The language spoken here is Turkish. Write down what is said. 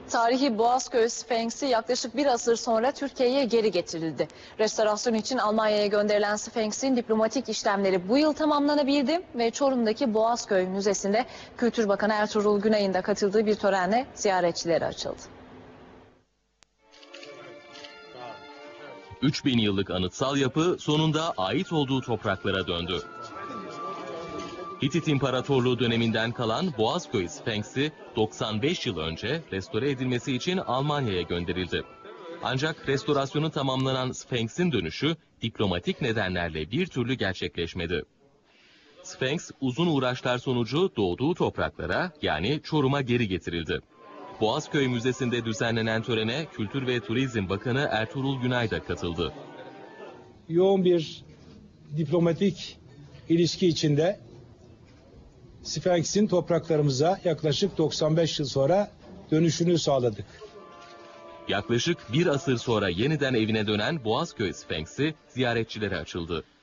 Tarihi Boğazköy Sfenksi yaklaşık bir asır sonra Türkiye'ye geri getirildi. Restorasyon için Almanya'ya gönderilen Sfenks'in diplomatik işlemleri bu yıl tamamlanabildi ve Çorum'daki Boğazköy Müzesi'nde Kültür Bakanı Ertuğrul Günay'ın da katıldığı bir törenle ziyaretçilere açıldı. 3000 yıllık anıtsal yapı sonunda ait olduğu topraklara döndü. Hitit İmparatorluğu döneminden kalan Boğazköy Sfenksi 95 yıl önce restore edilmesi için Almanya'ya gönderildi. Ancak restorasyonu tamamlanan Sfenks'in dönüşü diplomatik nedenlerle bir türlü gerçekleşmedi. Sfenks uzun uğraşlar sonucu doğduğu topraklara yani Çorum'a geri getirildi. Boğazköy Müzesi'nde düzenlenen törene Kültür ve Turizm Bakanı Ertuğrul Günay da katıldı. Yoğun bir diplomatik ilişki içinde Sfenks'in topraklarımıza yaklaşık 95 yıl sonra dönüşünü sağladık. Yaklaşık bir asır sonra yeniden evine dönen Boğazköy Sfenksi ziyaretçilere açıldı.